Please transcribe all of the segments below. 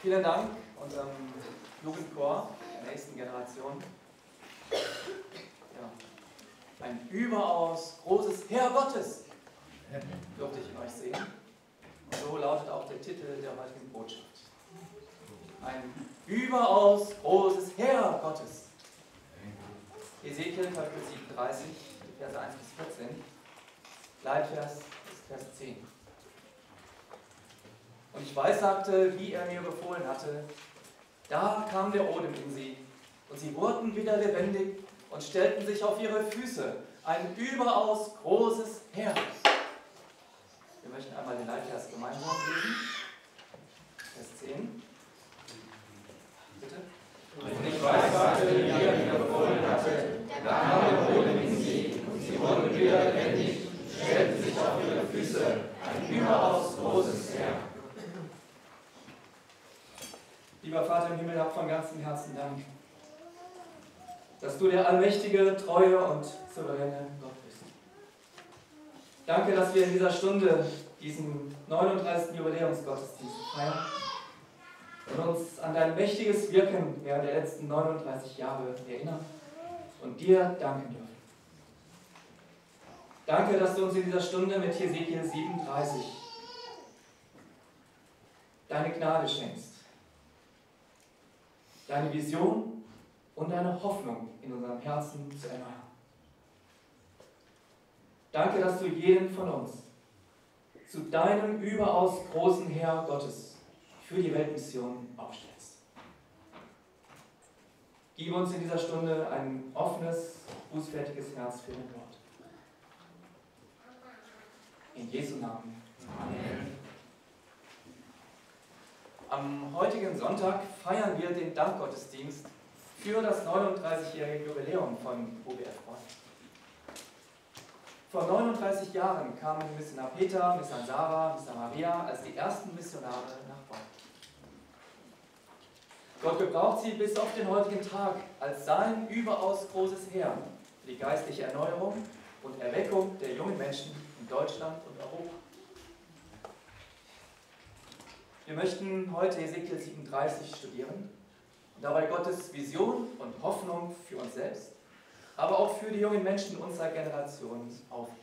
Vielen Dank unserem Jugendchor der nächsten Generation. Ja, ein überaus großes Heer Gottes durfte ich in euch sehen. Und so lautet auch der Titel der heutigen Botschaft. Ein überaus großes Heer Gottes. Hesekiel Kapitel 37, die Verse 1 bis 14. Leitvers ist Vers 10. Und ich weissagte, wie er mir befohlen hatte. Da kam der Odem in sie, und sie wurden wieder lebendig und stellten sich auf ihre Füße. Ein überaus großes Heer. Wir möchten einmal den Leitvers gemeinsam lesen. Vers 10. Bitte. Und ich weissagte, wie er mir befohlen hatte. Da kam der Odem in sie, und sie wurden wieder lebendig, stellten sich auf ihre Füße. Ein überaus großes Heer. Lieber Vater im Himmel, hab von ganzem Herzen Dank, dass du der allmächtige, treue und souveräne Gott bist. Danke, dass wir in dieser Stunde diesen 39. Jubiläumsgottesdienst feiern und uns an dein mächtiges Wirken während der letzten 39 Jahre erinnern und dir danken dürfen. Danke, dass du uns in dieser Stunde mit Hesekiel 37 deine Gnade schenkst, deine Vision und deine Hoffnung in unserem Herzen zu erneuern. Danke, dass du jeden von uns zu deinem überaus großen Heer Gottes für die Weltmission aufstellst. Gib uns in dieser Stunde ein offenes, bußfertiges Herz für dein Wort. In Jesu Namen. Amen. Am heutigen Sonntag feiern wir den Dankgottesdienst für das 39-jährige Jubiläum von UBF Bonn. Vor 39 Jahren kamen Missionar Peter, Missionar Sarah, Missionar Maria als die ersten Missionare nach Bonn. Gott gebraucht sie bis auf den heutigen Tag als sein überaus großes Heer für die geistliche Erneuerung und Erweckung der jungen Menschen in Deutschland und Europa. Wir möchten heute Hesekiel 37 studieren und dabei Gottes Vision und Hoffnung für uns selbst, aber auch für die jungen Menschen unserer Generation aufnehmen.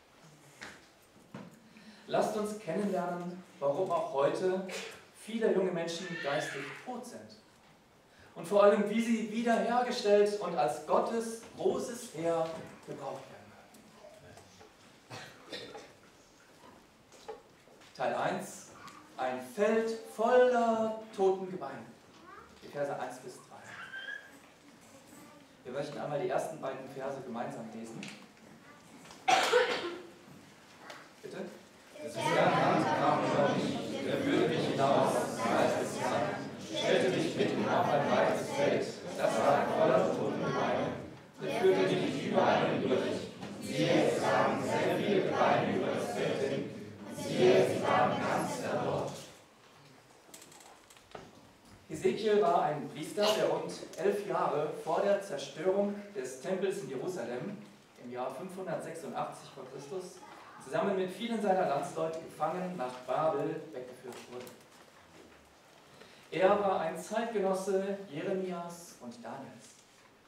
Lasst uns kennenlernen, warum auch heute viele junge Menschen geistig tot sind und vor allem, wie sie wiederhergestellt und als Gottes großes Heer gebraucht werden können. Teil 1: Ein Feld voller toten Gebeine. Die Verse 1 bis 3. Wir möchten einmal die ersten beiden Verse gemeinsam lesen. Bitte? Des Herrn Hand kam über mich, er führte mich hinaus, Geist des Herrn, stellte mich mitten auf ein weites Feld, das lag voller toten Gebeine. Er führte mich überall hindurch. Siehe, es lagen sehr viele Gebeine über das Feld hin. Siehe, sie waren ganz verdorrt. Hesekiel war ein Priester, der rund 11 Jahre vor der Zerstörung des Tempels in Jerusalem im Jahr 586 v. Chr. zusammen mit vielen seiner Landsleute gefangen nach Babel weggeführt wurde. Er war ein Zeitgenosse Jeremias und Daniels.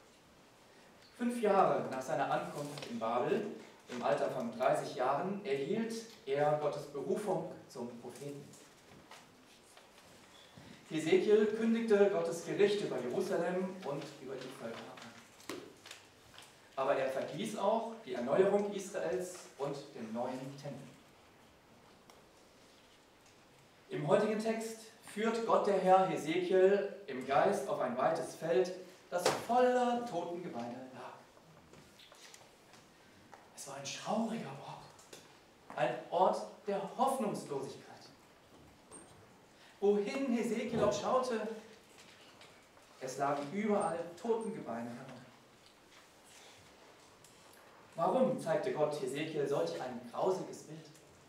5 Jahre nach seiner Ankunft in Babel, im Alter von 30 Jahren, erhielt er Gottes Berufung zum Propheten. Hesekiel kündigte Gottes Gericht über Jerusalem und über die Völker an. Aber er verhieß auch die Erneuerung Israels und den neuen Tempel. Im heutigen Text führt Gott der Herr Hesekiel im Geist auf ein weites Feld, das voller toten Gebeine lag. Es war ein schauriger Ort, ein Ort der Hoffnungslosigkeit. Wohin Hesekiel auch schaute, es lagen überall Totengebeine herum. Warum zeigte Gott Hesekiel solch ein grausiges Bild?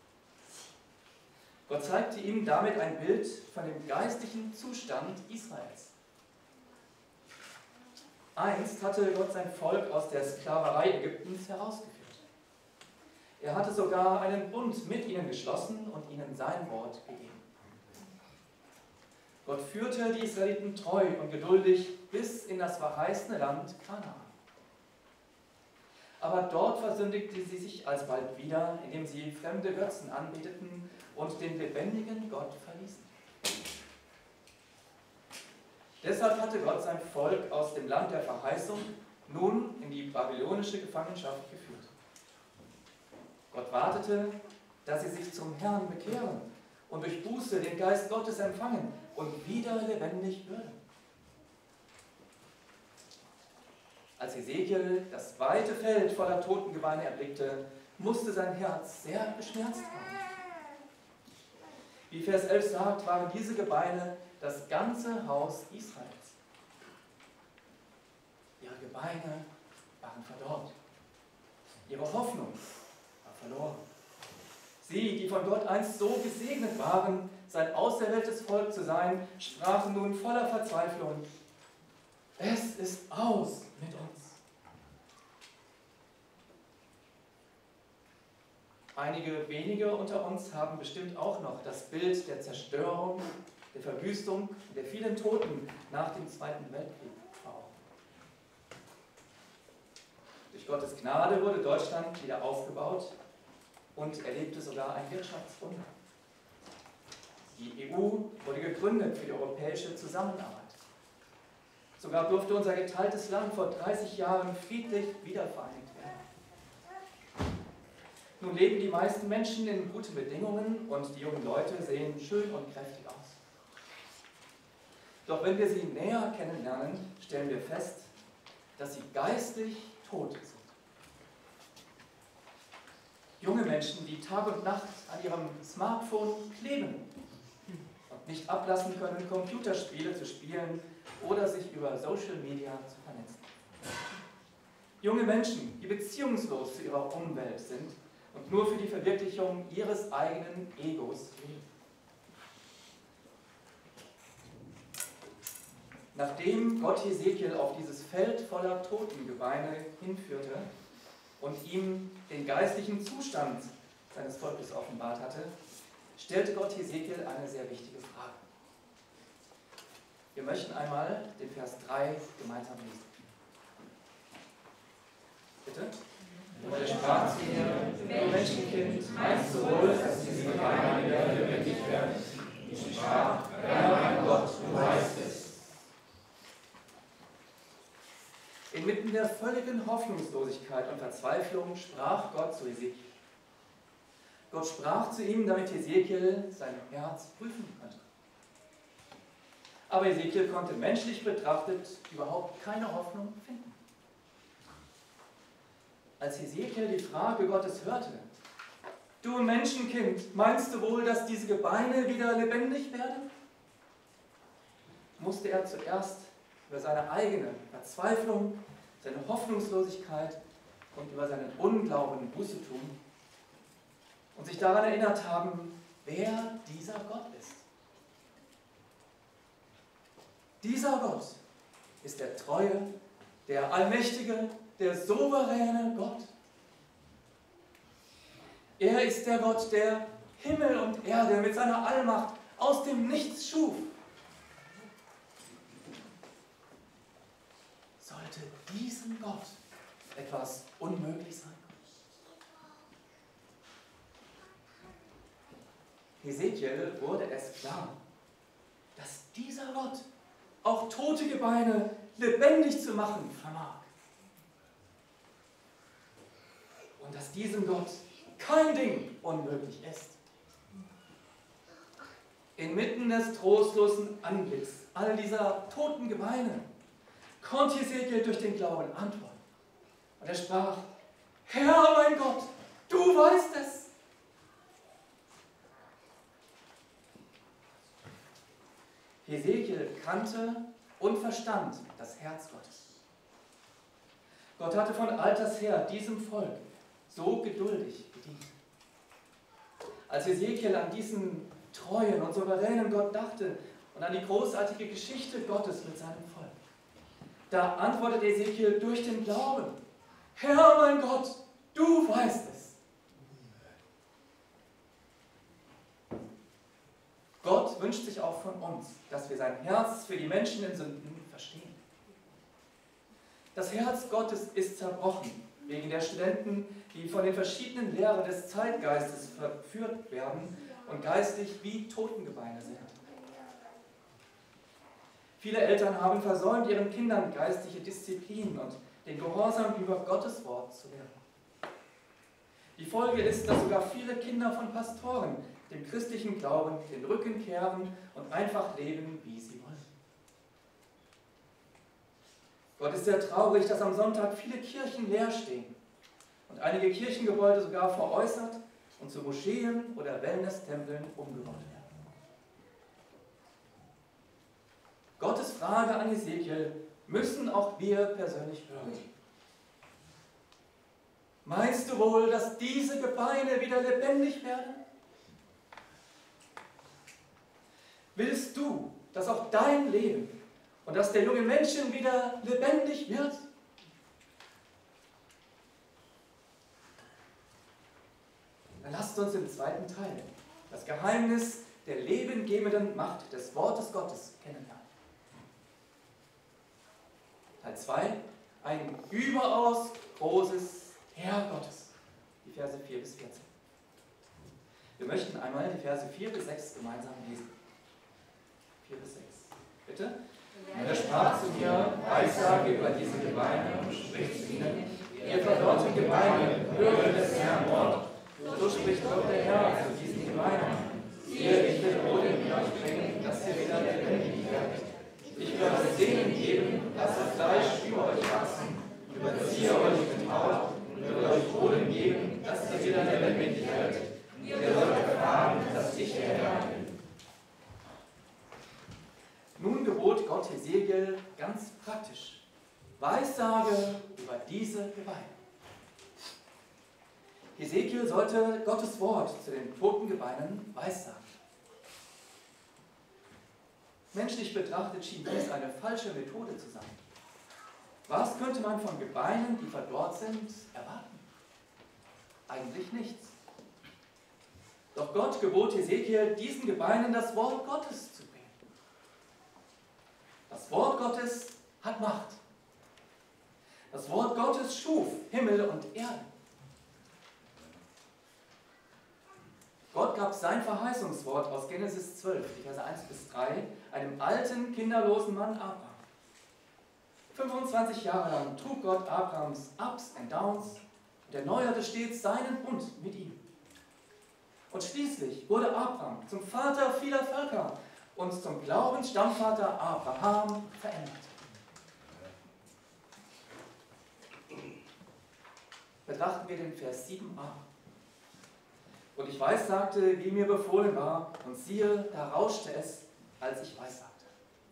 Gott zeigte ihm damit ein Bild von dem geistlichen Zustand Israels. Einst hatte Gott sein Volk aus der Sklaverei Ägyptens herausgeführt. Er hatte sogar einen Bund mit ihnen geschlossen und ihnen sein Wort gegeben. Gott führte die Israeliten treu und geduldig bis in das verheißene Land Kanaan. Aber dort versündigte sie sich alsbald wieder, indem sie fremde Götzen anbeteten und den lebendigen Gott verließen. Deshalb hatte Gott sein Volk aus dem Land der Verheißung nun in die babylonische Gefangenschaft geführt. Gott wartete, dass sie sich zum Herrn bekehren und durch Buße den Geist Gottes empfangen und wieder lebendig würden. Als Hesekiel das weite Feld voller Totengebeine erblickte, musste sein Herz sehr beschmerzt werden. Wie Vers 11 sagt, waren diese Gebeine das ganze Haus Israels. Ihre Gebeine waren verdorrt. Ihre Hoffnung war verloren. Sie, die von Gott einst so gesegnet waren, sein auserwähltes Volk zu sein, sprachen nun voller Verzweiflung: Es ist aus mit uns. Einige wenige unter uns haben bestimmt auch noch das Bild der Zerstörung, der Verwüstung und der vielen Toten nach dem Zweiten Weltkrieg vor Augen. Durch Gottes Gnade wurde Deutschland wieder aufgebaut und erlebte sogar ein Wirtschaftswunder. Die EU wurde gegründet für die europäische Zusammenarbeit. Sogar durfte unser geteiltes Land vor 30 Jahren friedlich wiedervereinigt werden. Nun leben die meisten Menschen in guten Bedingungen und die jungen Leute sehen schön und kräftig aus. Doch wenn wir sie näher kennenlernen, stellen wir fest, dass sie geistlich tot sind. Junge Menschen, die Tag und Nacht an ihrem Smartphone kleben und nicht ablassen können, Computerspiele zu spielen oder sich über Social Media zu vernetzen. Junge Menschen, die beziehungslos zu ihrer Umwelt sind und nur für die Verwirklichung ihres eigenen Egos leben. Nachdem Gott Hesekiel auf dieses Feld voller Totengebeine hinführte und ihm den geistlichen Zustand seines Volkes offenbart hatte, stellte Gott Hesekiel eine sehr wichtige Frage. Wir möchten einmal den Vers 3 gemeinsam lesen. Bitte? Und er sprach zu mir: Du Menschenkind, meinst du wohl, dass diese Gebeine wieder lebendig werden? Ich sprach: Herr, mein Gott, du weißt es. Inmitten der völligen Hoffnungslosigkeit und Verzweiflung sprach Gott zu Hesekiel. Gott sprach zu ihm, damit Hesekiel sein Herz prüfen konnte. Aber Hesekiel konnte menschlich betrachtet überhaupt keine Hoffnung finden. Als Hesekiel die Frage Gottes hörte: Du Menschenkind, meinst du wohl, dass diese Gebeine wieder lebendig werden? Musste er zuerst über seine eigene Verzweiflung, seine Hoffnungslosigkeit und über seinen Unglauben Buße tun und sich daran erinnert haben, wer dieser Gott ist. Dieser Gott ist der treue, der allmächtige, der souveräne Gott. Er ist der Gott, der Himmel und Erde mit seiner Allmacht aus dem Nichts schuf. Sollte diesem Gott etwas unmöglich sein? Hesekiel wurde es klar, dass dieser Gott auch tote Gebeine lebendig zu machen vermag. Und dass diesem Gott kein Ding unmöglich ist. Inmitten des trostlosen Anblicks all dieser toten Gebeine konnte Hesekiel durch den Glauben antworten. Und er sprach: Herr, mein Gott, du weißt es. Hesekiel kannte und verstand das Herz Gottes. Gott hatte von alters her diesem Volk so geduldig gedient. Als Hesekiel an diesen treuen und souveränen Gott dachte und an die großartige Geschichte Gottes mit seinem Volk, da antwortet Hesekiel durch den Glauben: Herr, mein Gott, du weißt es. Gott Gott wünscht sich auch von uns, dass wir sein Herz für die Menschen in Sünden verstehen. Das Herz Gottes ist zerbrochen wegen der Studenten, die von den verschiedenen Lehren des Zeitgeistes verführt werden und geistlich wie Totengebeine sind. Viele Eltern haben versäumt, ihren Kindern geistliche Disziplin und den Gehorsam über Gottes Wort zu lehren. Die Folge ist, dass sogar viele Kinder von Pastoren dem christlichen Glauben den Rücken kehren und einfach leben, wie sie wollen. Gott ist sehr traurig, dass am Sonntag viele Kirchen leer stehen und einige Kirchengebäude sogar veräußert und zu Moscheen oder Wellness-Tempeln umgebaut werden. Gottes Frage an Ezekiel müssen auch wir persönlich hören. Meinst du wohl, dass diese Gebeine wieder lebendig werden? Willst du, dass auch dein Leben und dass der junge Menschen wieder lebendig wird? Dann lasst uns im zweiten Teil das Geheimnis der lebengebenden Macht des Wortes Gottes kennenlernen. Teil 2, ein überaus großes Heer Gottes. Die Verse 4 bis 14. Wir möchten einmal die Verse 4 bis 6 gemeinsam lesen. 4 bis 6. Bitte. Und er sprach zu mir, Weissage über diese Gebeine und spricht zu ihnen, ihr verdorrten Gebeine, höre des Herrn Wort. So spricht Gott der Herr zu diesen Gebeinen. Siehe, ich will Boden in euch bringen, dass ihr wieder lebendig werdet. Ich will euch Segen geben, dass das Fleisch über euch wachsen, überziehe euch mit Haut und will euch Boden geben, dass ihr wieder lebendig werdet. Ihr sollt erfahren, dass ich der Herr bin. Nun gebot Gott Ezekiel ganz praktisch: Weissage über diese Gebeine. Ezekiel sollte Gottes Wort zu den toten Gebeinen weissagen. Menschlich betrachtet schien dies eine falsche Methode zu sein. Was könnte man von Gebeinen, die verdorrt sind, erwarten? Eigentlich nichts. Doch Gott gebot Ezekiel, diesen Gebeinen das Wort Gottes zu bringen. Das Wort Gottes hat Macht. Das Wort Gottes schuf Himmel und Erde. Gott gab sein Verheißungswort aus Genesis 12, die Verse 1 bis 3, einem alten, kinderlosen Mann Abraham. 25 Jahre lang trug Gott Abrahams Ups and Downs und erneuerte stets seinen Bund mit ihm. Und schließlich wurde Abraham zum Vater vieler Völker und zum Glaubensstammvater Abraham verändert. Betrachten wir den Vers 7a. Und ich weissagte, wie mir befohlen war, und siehe, da rauschte es, als ich weissagte.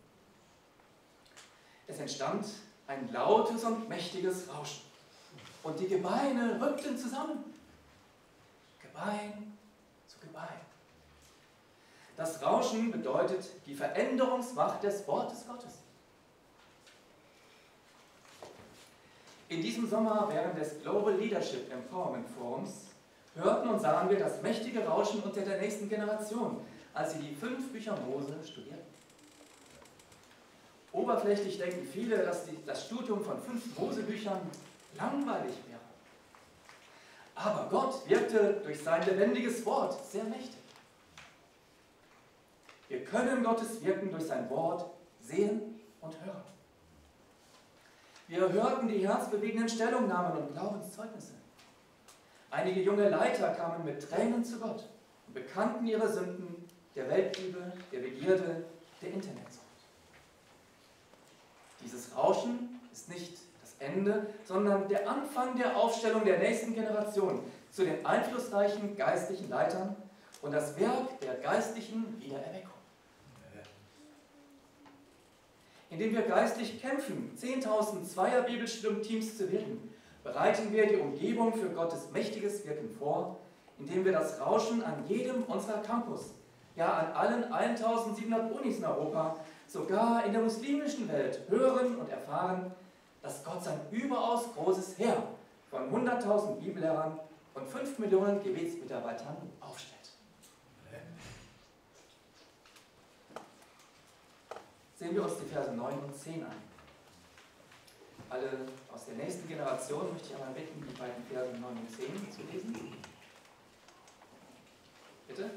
Es entstand ein lautes und mächtiges Rauschen, und die Gebeine rückten zusammen. Gebein zu Gebein. Das Rauschen bedeutet die Veränderungsmacht des Wortes Gottes. In diesem Sommer während des Global Leadership Empowerment Forums hörten und sahen wir das mächtige Rauschen unter der nächsten Generation, als sie die 5 Bücher Mose studierten. Oberflächlich denken viele, dass das Studium von 5 Mose-Büchern langweilig wäre. Aber Gott wirkte durch sein lebendiges Wort sehr mächtig. Wir können Gottes Wirken durch sein Wort sehen und hören. Wir hörten die herzbewegenden Stellungnahmen und Glaubenszeugnisse. Einige junge Leiter kamen mit Tränen zu Gott und bekannten ihre Sünden, der Weltliebe, der Begierde, der Internetsucht. Dieses Rauschen ist nicht das Ende, sondern der Anfang der Aufstellung der nächsten Generation zu den einflussreichen geistlichen Leitern und das Werk der geistlichen Wiedererweckung. Indem wir geistlich kämpfen, 10.000 Zweier-Bibelstudium-Teams zu werden, bereiten wir die Umgebung für Gottes mächtiges Wirken vor, indem wir das Rauschen an jedem unserer Campus, ja an allen 1.700 Unis in Europa, sogar in der muslimischen Welt hören und erfahren, dass Gott sein überaus großes Heer von 100.000 Bibellehrern und 5 Millionen Gebetsmitarbeitern aufstellt. sehen wir uns die Verse 9 und 10 an. Alle aus der nächsten Generation möchte ich einmal bitten, die beiden Verse 9 und 10 zu lesen. Bitte?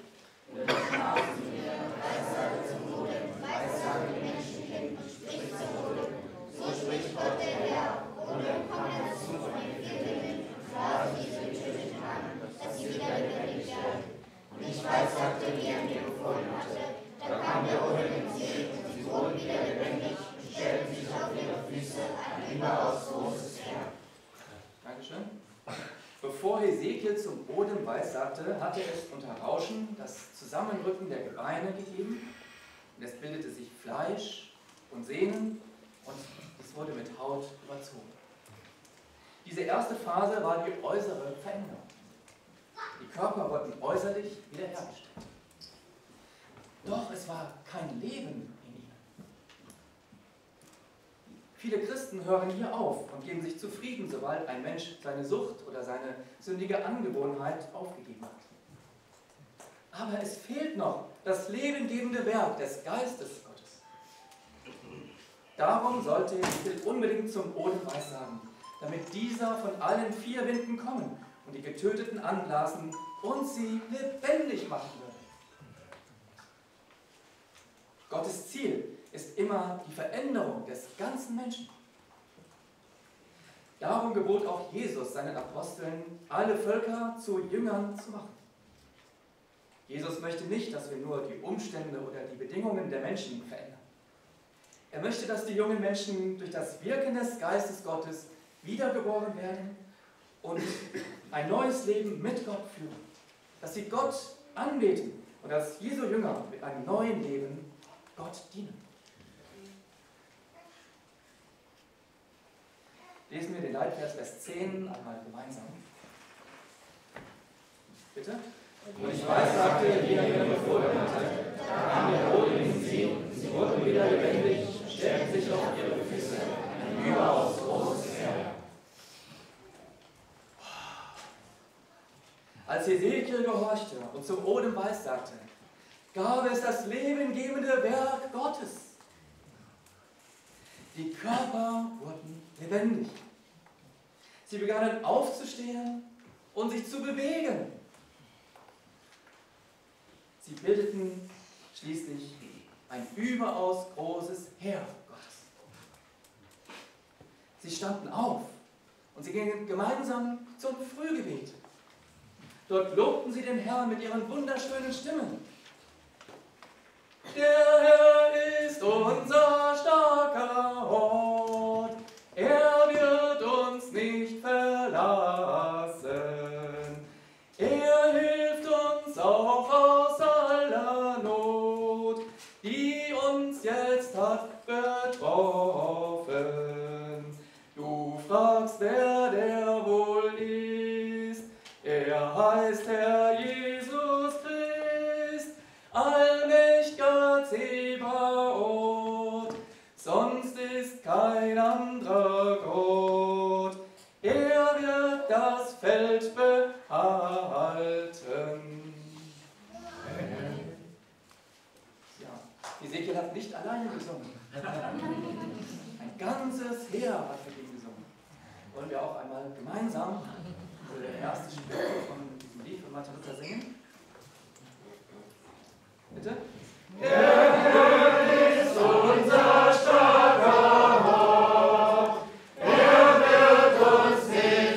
So spricht Gott der Herr, und dann kommt er zu meinen Vierteln, fragen diese Töten an, dass sie wieder lebendig werden. Und ich weissagte, wie er mir befohlen hatte. Da kam der Oheim ins See, und sie wurden wieder lebendig und stellten sich auf ihre Füße, ein überaus großes Heer. Dankeschön. Bevor Hesekiel zum Odem weissagte, hatte es unter Rauschen das Zusammenrücken der Gebeine gegeben, und es bildete sich Fleisch und Sehnen, und es wurde mit Haut überzogen. Diese erste Phase war die äußere Veränderung. Die Körper wurden äußerlich wiederhergestellt. Doch es war kein Leben in ihnen. Viele Christen hören hier auf und geben sich zufrieden, sobald ein Mensch seine Sucht oder seine sündige Angewohnheit aufgegeben hat. Aber es fehlt noch das lebengebende Werk des Geistes Gottes. Darum sollte Hesekiel unbedingt zum Odem weissagen, damit dieser von allen 4 Winden kommen und die Getöteten anblasen und sie lebendig machen würde. Gottes Ziel ist immer die Veränderung des ganzen Menschen. Darum gebot auch Jesus seinen Aposteln, alle Völker zu Jüngern zu machen. Jesus möchte nicht, dass wir nur die Umstände oder die Bedingungen der Menschen verändern. Er möchte, dass die jungen Menschen durch das Wirken des Geistes Gottes wiedergeboren werden und ein neues Leben mit Gott führen. Dass sie Gott anbeten und dass Jesu Jünger mit einem neuen Leben Gott dienen. Lesen wir den Leitvers, Vers 10 einmal gemeinsam. Bitte? Und ich weissagte, wie er mir befohlen hatte. Da kam der Odem in sie, und sie wurden wieder lebendig, stellten sich auf ihre Füße, ein überaus großes Heer. Als Hesekiel gehorchte und zum Odem weissagte, gab es das lebengebende Werk Gottes. Die Körper wurden lebendig. Sie begannen aufzustehen und sich zu bewegen. Sie bildeten schließlich ein überaus großes Heer Gottes. Sie standen auf und sie gingen gemeinsam zum Frühgebet. Dort lobten sie den Herrn mit ihren wunderschönen Stimmen. Der Herr ist unser starker Hort, er wird uns nicht verlassen. Er hilft uns auch aus aller Not, die uns jetzt hat betroffen. Du fragst, wer der wohl ist, er heißt Herr Jesus Christ, allmächtiger Zebaoth, sonst ist kein anderer Gott. Er wird das Feld behalten. Ja, Hesekiel hat nicht alleine gesungen. Ein ganzes Heer hat mit ihm gesungen. Wollen wir auch einmal gemeinsam die erste Strophe von diesem Lied von Martin Luther singen? Bitte? Der Herr ist unser starker Hort, er wird uns nicht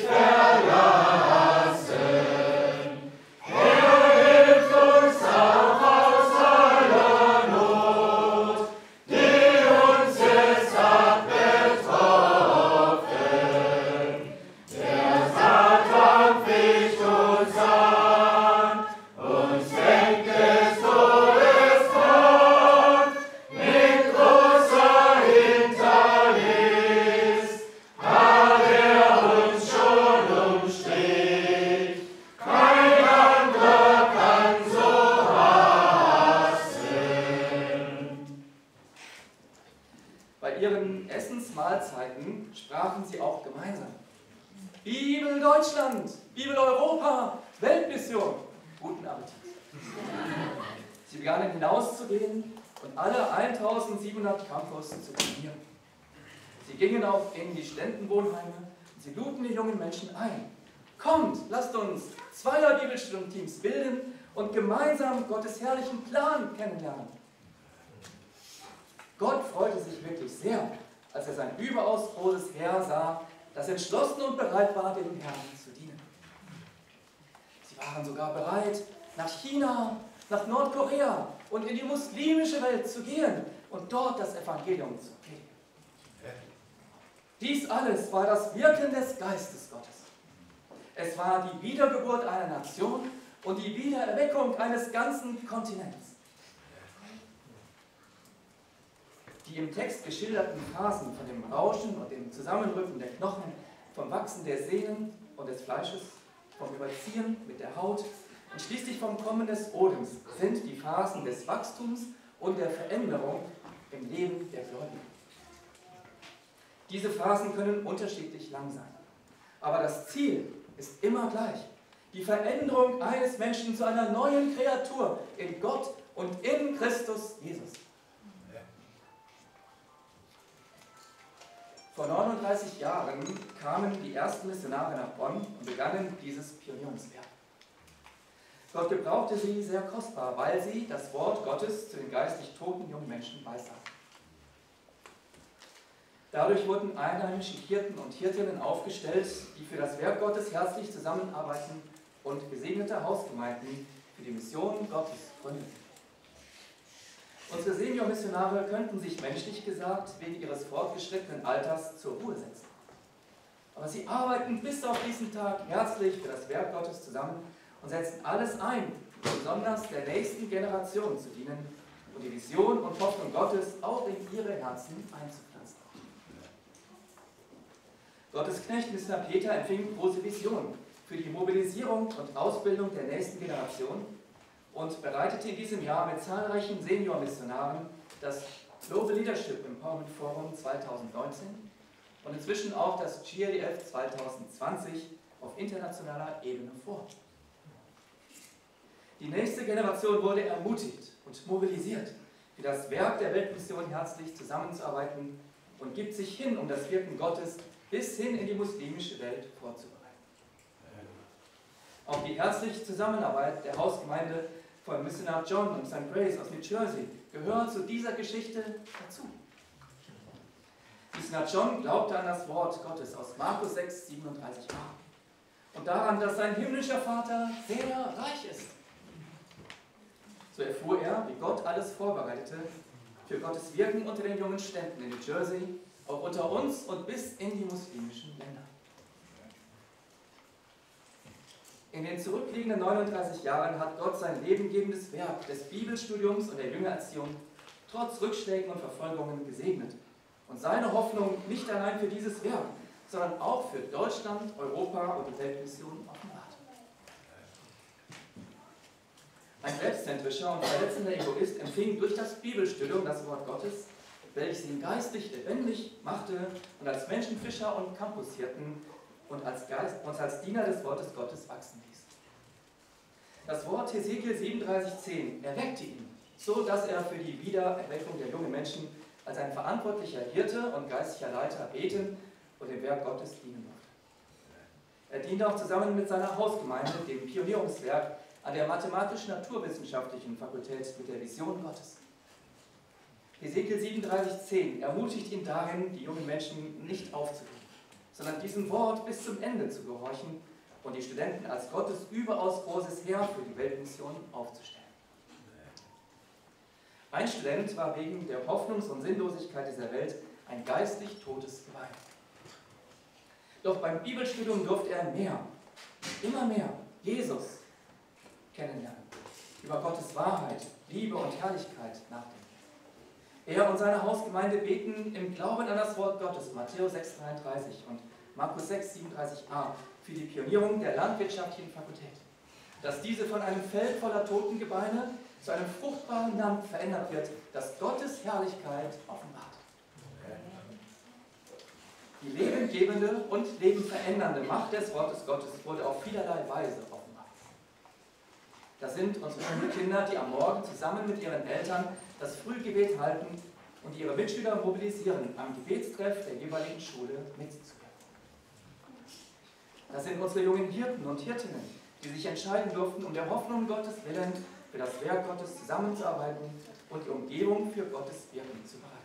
verlassen. Er hilft uns auch aus aller Not, die uns jetzt hat betroffen. Der Satan ficht uns an, uns fängt des Todes Korn, mit großer Hinterlist hat er uns schon umstrickt. Kein anderer kann so hassen. Bei ihren Essensmahlzeiten sprachen sie auch gemeinsam. Bibel Deutschland, Bibel Europa, Weltmission. Guten Appetit. Sie begannen hinauszugehen und alle 1700 Campus zu trainieren. Sie gingen auch in die Studentenwohnheime und sie luden die jungen Menschen ein. Kommt, lasst uns Zweier-Bibelstundenteams bilden und gemeinsam Gottes herrlichen Plan kennenlernen. Gott freute sich wirklich sehr, als er sein überaus großes Heer sah, das entschlossen und bereit war, dem Herrn zu dienen. Sie waren sogar bereit, nach China, nach Nordkorea und in die muslimische Welt zu gehen und dort das Evangelium zu predigen. Dies alles war das Wirken des Geistes Gottes. Es war die Wiedergeburt einer Nation und die Wiedererweckung eines ganzen Kontinents. Die im Text geschilderten Phasen von dem Rauschen und dem Zusammenrücken der Knochen, vom Wachsen der Sehnen und des Fleisches, vom Überziehen mit der Haut und schließlich vom Kommen des Odems sind die Phasen des Wachstums und der Veränderung im Leben der Gläubigen. Diese Phasen können unterschiedlich lang sein, aber das Ziel ist immer gleich: die Veränderung eines Menschen zu einer neuen Kreatur in Gott und in Christus Jesus. Vor 39 Jahren kamen die ersten Missionare nach Bonn und begannen dieses Pionierungswerk. Gott gebrauchte sie sehr kostbar, weil sie das Wort Gottes zu den geistig toten jungen Menschen weissagen. Dadurch wurden einheimische Hirten und Hirtinnen aufgestellt, die für das Werk Gottes herzlich zusammenarbeiten und gesegnete Hausgemeinden für die Mission Gottes gründeten. Unsere Seniormissionare könnten sich menschlich gesagt wegen ihres fortgeschrittenen Alters zur Ruhe setzen. Aber sie arbeiten bis auf diesen Tag herzlich für das Werk Gottes zusammen und setzen alles ein, besonders der nächsten Generation zu dienen und die Vision und Hoffnung Gottes auch in ihre Herzen einzupflanzen. Gottes Knecht Missionar Peter empfing große Visionen für die Mobilisierung und Ausbildung der nächsten Generation und bereitete in diesem Jahr mit zahlreichen Seniormissionaren das Global Leadership Empowerment Forum 2019 und inzwischen auch das GLDF 2020 auf internationaler Ebene vor. Die nächste Generation wurde ermutigt und mobilisiert, für das Werk der Weltmission herzlich zusammenzuarbeiten und gibt sich hin, um das Wirken Gottes bis hin in die muslimische Welt vorzubereiten. Auch die herzliche Zusammenarbeit der Hausgemeinde von Missionar John und St. Grace aus New Jersey gehört zu dieser Geschichte dazu. Missionar John glaubte an das Wort Gottes aus Markus 6, 37a und daran, dass sein himmlischer Vater sehr reich ist. So erfuhr er, wie Gott alles vorbereitete für Gottes Wirken unter den jungen Ständen in New Jersey, auch unter uns und bis in die muslimischen Länder. In den zurückliegenden 39 Jahren hat Gott sein lebengebendes Werk des Bibelstudiums und der Jüngererziehung trotz Rückschlägen und Verfolgungen gesegnet und seine Hoffnung nicht allein für dieses Werk, sondern auch für Deutschland, Europa und die Weltmission offenbart. Ein selbstzentrischer und verletzender Egoist empfing durch das Bibelstudium das Wort Gottes, welches ihn geistlich lebendig machte und als Menschenfischer und Campushirten und als Diener des Wortes Gottes wachsen ließ. Das Wort Hesekiel 37,10 erweckte ihn, so dass er für die Wiedererweckung der jungen Menschen als ein verantwortlicher Hirte und geistlicher Leiter beten und dem Werk Gottes dienen durfte. Er diente auch zusammen mit seiner Hausgemeinde dem Pionierungswerk an der Mathematisch-Naturwissenschaftlichen Fakultät mit der Vision Gottes. Hesekiel 37,10 ermutigt ihn darin, die jungen Menschen nicht aufzugeben, sondern diesem Wort bis zum Ende zu gehorchen und die Studenten als Gottes überaus großes Heer für die Weltmission aufzustellen. Ein Student war wegen der Hoffnungs- und Sinnlosigkeit dieser Welt ein geistlich totes Geweih. Doch beim Bibelstudium durfte er mehr, immer mehr, Jesus kennenlernen, über Gottes Wahrheit, Liebe und Herrlichkeit nachdenken. Er und seine Hausgemeinde beten im Glauben an das Wort Gottes, Matthäus 6,33 und Markus 6, 37a, für die Pionierung der landwirtschaftlichen Fakultät, dass diese von einem Feld voller Totengebeine zu einem fruchtbaren Land verändert wird, das Gottes Herrlichkeit offenbart. Die lebengebende und lebenverändernde Macht des Wortes Gottes wurde auf vielerlei Weise offenbart. Das sind unsere Schulkinder, die am Morgen zusammen mit ihren Eltern das Frühgebet halten und ihre Mitschüler mobilisieren, am Gebetstreff der jeweiligen Schule mitzuwirken. Das sind unsere jungen Hirten und Hirtinnen, die sich entscheiden durften, um der Hoffnung Gottes willen für das Werk Gottes zusammenzuarbeiten und die Umgebung für Gottes Wirken zu bereiten.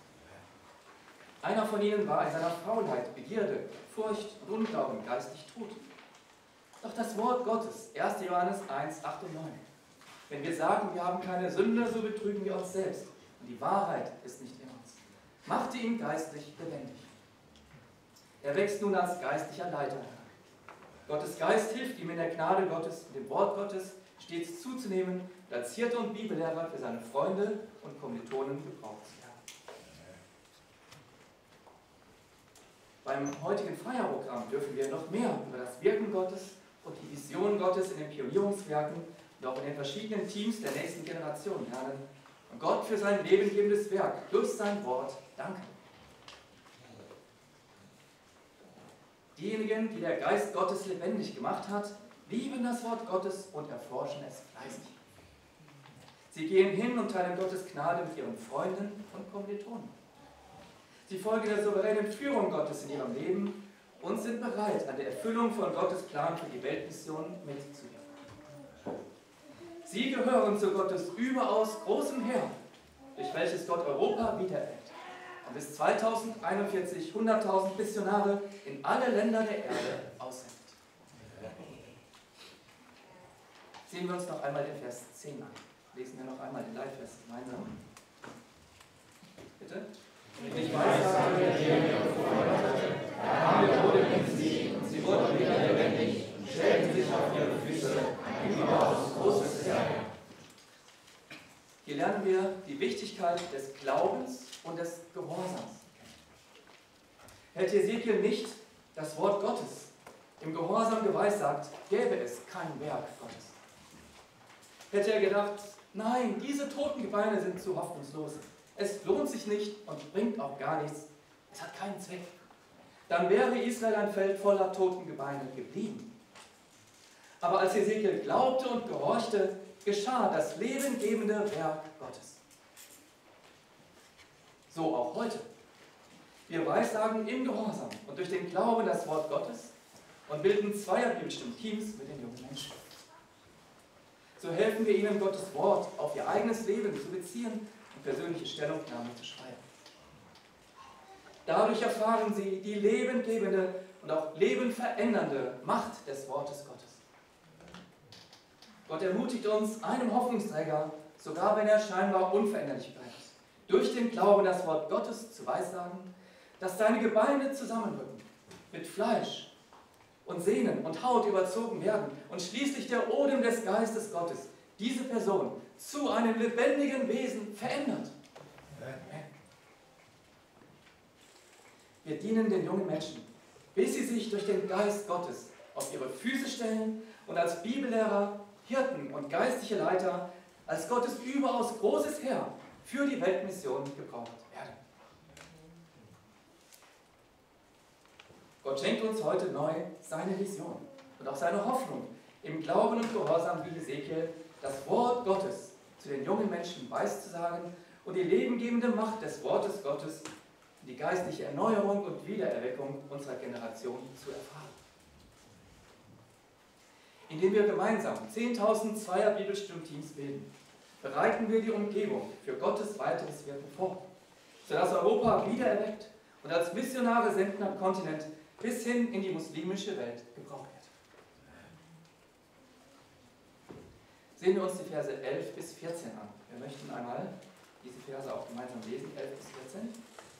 Einer von ihnen war in seiner Faulheit, Begierde, Furcht und Unglauben geistig tot. Doch das Wort Gottes, 1. Johannes 1, 8 und 9. Wenn wir sagen, wir haben keine Sünde, so betrügen wir uns selbst. Und die Wahrheit ist nicht in uns. Machte ihn geistlich lebendig. Er wächst nun als geistlicher Leiter heran. Gottes Geist hilft ihm in der Gnade Gottes und dem Wort Gottes stets zuzunehmen und als Hirte und Bibellehrer für seine Freunde und Kommilitonen gebraucht zu werden. Beim heutigen Feierprogramm dürfen wir noch mehr über das Wirken Gottes und die Vision Gottes in den Pionierungswerken und auch in den verschiedenen Teams der nächsten Generation lernen und Gott für sein lebengebendes Werk durch sein Wort danken. Diejenigen, die der Geist Gottes lebendig gemacht hat, lieben das Wort Gottes und erforschen es fleißig. Sie gehen hin und teilen Gottes Gnade mit ihren Freunden und Kommilitonen. Sie folgen der souveränen Führung Gottes in ihrem Leben und sind bereit, an der Erfüllung von Gottes Plan für die Weltmission mitzuwirken. Sie gehören zu Gottes überaus großem Heer, durch welches Gott Europa wiedererweckt und bis 2041 100.000 Missionare in alle Länder der Erde aussendet. Sehen wir uns noch einmal den Vers 10 an. Lesen wir noch einmal den Leithvers gemeinsam. Bitte? Ich weiß, dass wir hier da haben wir Tode in sie und sie wurden wieder lebendig und stellten sich auf ihre Füße, ein überaus großes Heer. Hier lernen wir die Wichtigkeit des Glaubens und des Gehorsams. Hätte Ezekiel nicht das Wort Gottes im Gehorsam geweissagt, gäbe es kein Werk Gottes. Hätte er gedacht, nein, diese toten Gebeine sind zu hoffnungslos, es lohnt sich nicht und bringt auch gar nichts, es hat keinen Zweck, dann wäre Israel ein Feld voller toten Gebeine geblieben. Aber als Ezekiel glaubte und gehorchte, geschah das lebengebende Werk Gottes. So auch heute. Wir weissagen im Gehorsam und durch den Glauben das Wort Gottes und bilden zweierbibelstimmte Teams mit den jungen Menschen. So helfen wir ihnen, Gottes Wort auf ihr eigenes Leben zu beziehen und persönliche Stellungnahmen zu schreiben. Dadurch erfahren sie die lebengebende und auch lebenverändernde Macht des Wortes Gottes. Gott ermutigt uns, einem Hoffnungsträger, sogar wenn er scheinbar unveränderlich bleibt, durch den Glauben das Wort Gottes zu weissagen, dass seine Gebeine zusammenrücken, mit Fleisch und Sehnen und Haut überzogen werden und schließlich der Odem des Geistes Gottes diese Person zu einem lebendigen Wesen verändert. Wir dienen den jungen Menschen, bis sie sich durch den Geist Gottes auf ihre Füße stellen und als Bibellehrer, Hirten und geistliche Leiter als Gottes überaus großes Heer für die Weltmission gebraucht werden. Gott schenkt uns heute neu seine Vision und auch seine Hoffnung, im Glauben und Gehorsam wie Ezekiel das Wort Gottes zu den jungen Menschen weiszusagen und die lebengebende Macht des Wortes Gottes und die geistliche Erneuerung und Wiedererweckung unserer Generation zu erfahren. Indem wir gemeinsam 10.000 Zweier-Bibelstimmteams bilden, bereiten wir die Umgebung für Gottes weiteres Wirken vor, sodass Europa wiedererweckt und als Missionare senden am Kontinent bis hin in die muslimische Welt gebraucht wird. Sehen wir uns die Verse 11 bis 14 an. Wir möchten einmal diese Verse auch gemeinsam lesen, 11 bis 14.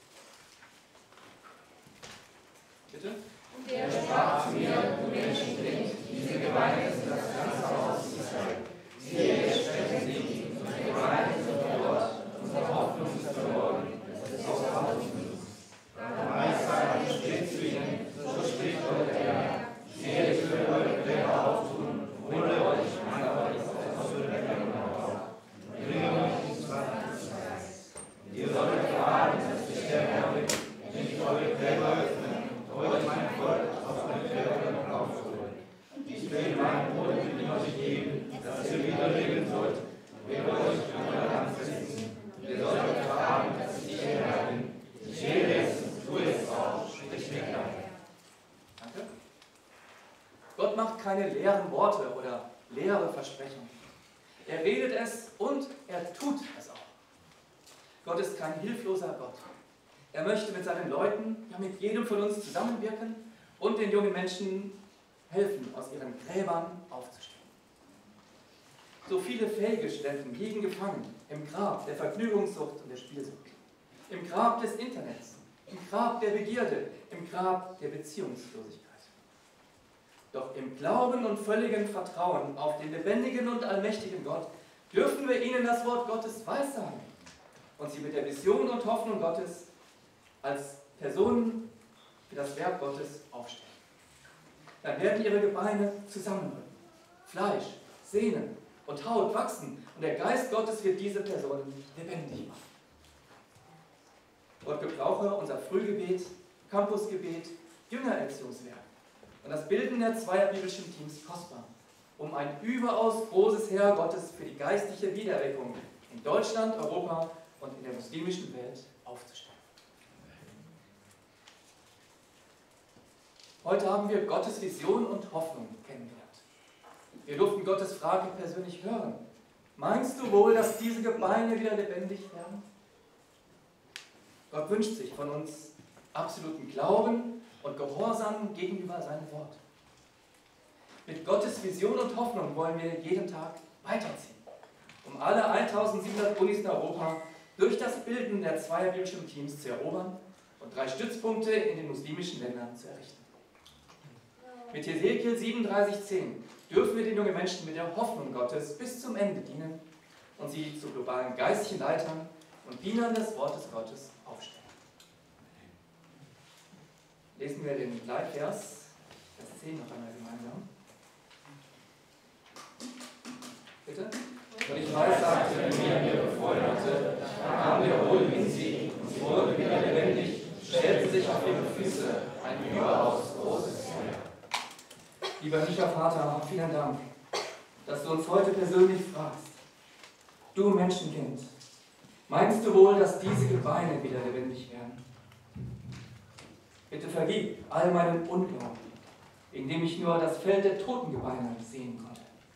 Bitte? Und er sprach zu mir, du Menschenkind, diese Gebeine sind das ganze Haus Israel. Siehe, jetzt sprechen sie, unsere Gebeine sind verloren, unsere Hoffnung ist verloren, es ist aus Haus genug. Dann weissage steht zu ihnen, so spricht Gott der Herr, siehe, ich will eure Gräber auftun, hole euch mein Holz aus eurer Gräber heraus, bringe euch ins Land des Reichs. Ihr sollt erfahren, dass ich der Herr bin, wenn ich eure Gräber öffne, euch mein Volk aus den Gräbern aufhole. Ich will mein Brot mit euch keine leeren Worte oder leere Versprechungen. Er redet es und er tut es auch. Gott ist kein hilfloser Gott. Er möchte mit seinen Leuten, ja mit jedem von uns zusammenwirken und den jungen Menschen helfen, aus ihren Gräbern aufzustehen. So viele fähige Studenten liegen gefangen im Grab der Vergnügungssucht und der Spielsucht, im Grab des Internets, im Grab der Begierde, im Grab der Beziehungslosigkeit. Doch im Glauben und völligen Vertrauen auf den lebendigen und allmächtigen Gott dürfen wir ihnen das Wort Gottes weissagen und sie mit der Vision und Hoffnung Gottes als Personen für das Werk Gottes aufstellen. Dann werden ihre Gebeine zusammenrücken, Fleisch, Sehnen und Haut wachsen und der Geist Gottes wird diese Personen lebendig machen. Gott gebrauche unser Frühgebet, Campusgebet, Jüngererziehungswerk und das Bilden der zweierbiblischen Teams kostbar, um ein überaus großes Heer Gottes für die geistliche Wiedererweckung in Deutschland, Europa und in der muslimischen Welt aufzustellen. Heute haben wir Gottes Vision und Hoffnung kennengelernt. Wir durften Gottes Frage persönlich hören. Meinst du wohl, dass diese Gebeine wieder lebendig werden? Gott wünscht sich von uns absoluten Glauben und Gehorsam gegenüber seinem Wort. Mit Gottes Vision und Hoffnung wollen wir jeden Tag weiterziehen, um alle 1700 Unis in Europa durch das Bilden der zweierbiblischen Teams zu erobern und 3 Stützpunkte in den muslimischen Ländern zu errichten. Mit Hesekiel 37,10 dürfen wir den jungen Menschen mit der Hoffnung Gottes bis zum Ende dienen und sie zu globalen geistlichen Leitern und Dienern des Wortes Gottes aufstellen. Lesen wir den Leitvers, Vers 10 noch einmal gemeinsam. Bitte? Und ich weissagte mir befohlen hatte, da kam der Hohl in sie und sie wurde wieder lebendig, stellten sich auf ihre Füße, ein überaus großes Feuer. Lieber Micha Vater, vielen Dank, dass du uns heute persönlich fragst. Du Menschenkind, meinst du wohl, dass diese Gebeine wieder lebendig werden? Bitte vergib all meinen Unglauben, indem ich nur das Feld der Totengebeine sehen konnte.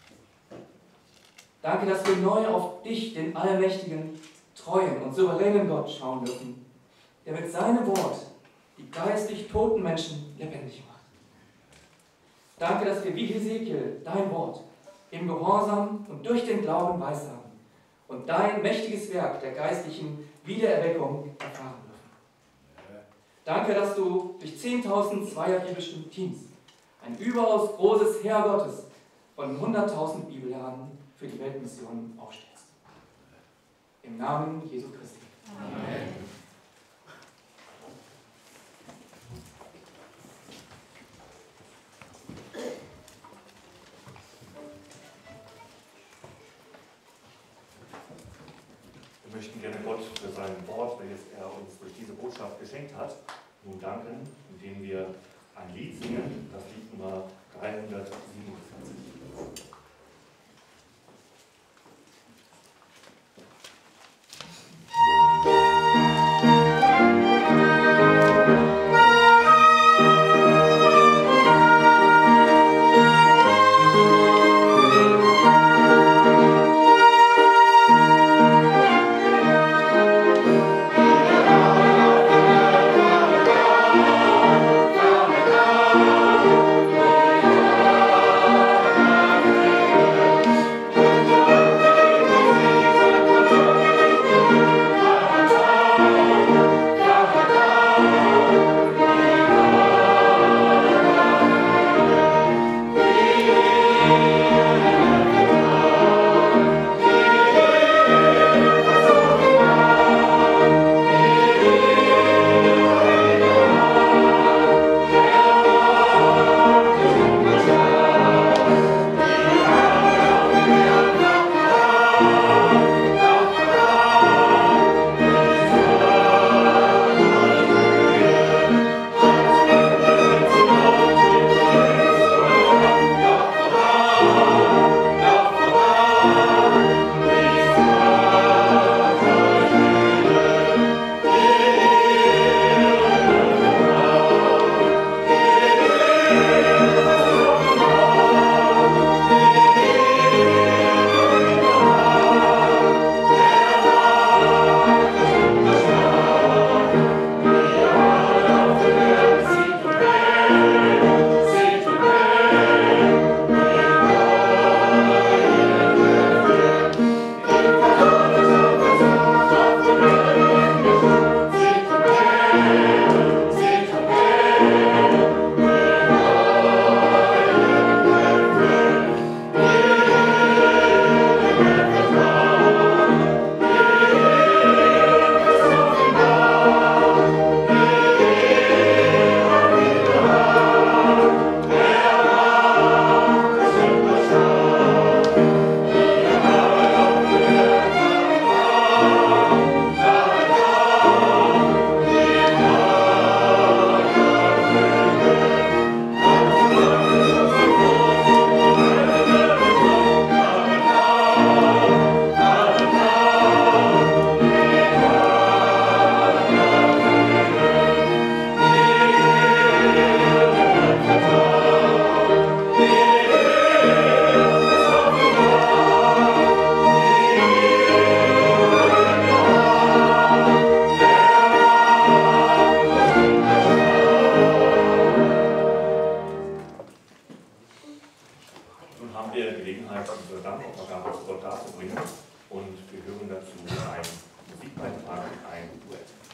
Danke, dass wir neu auf dich, den allmächtigen, treuen und souveränen Gott schauen dürfen, der mit seinem Wort die geistlich toten Menschen lebendig macht. Danke, dass wir wie Hesekiel dein Wort im Gehorsam und durch den Glauben weissagen und dein mächtiges Werk der geistlichen Wiedererweckung erfahren dürfen. Danke, dass du durch 10.000 zweierbiblischen Teams ein überaus großes Heer Gottes von 100.000 Bibellehrern für die Weltmission aufstellst. Im Namen Jesu Christi. Amen. Wir möchten gerne Gott für sein Wort, welches er uns durch diese Botschaft geschenkt hat, nun danken, indem wir ein Lied singen, das Lied Nummer 347. Ja. haben wir Gelegenheit, unsere Dankopfergabe zu Gott darzubringen und wir hören dazu einen Musikbeitrag, ein Duett.